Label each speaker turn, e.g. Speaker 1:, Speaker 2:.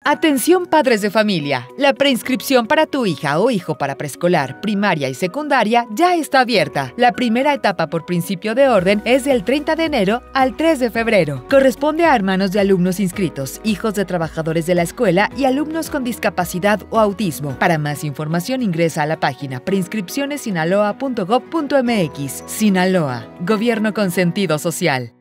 Speaker 1: Atención padres de familia, la preinscripción para tu hija o hijo para preescolar, primaria y secundaria ya está abierta. La primera etapa por principio de orden es del 30 de enero al 3 de febrero. Corresponde a hermanos de alumnos inscritos, hijos de trabajadores de la escuela y alumnos con discapacidad o autismo. Para más información ingresa a la página preinscripcionessinaloa.gov.mx. Sinaloa, Gobierno con sentido social.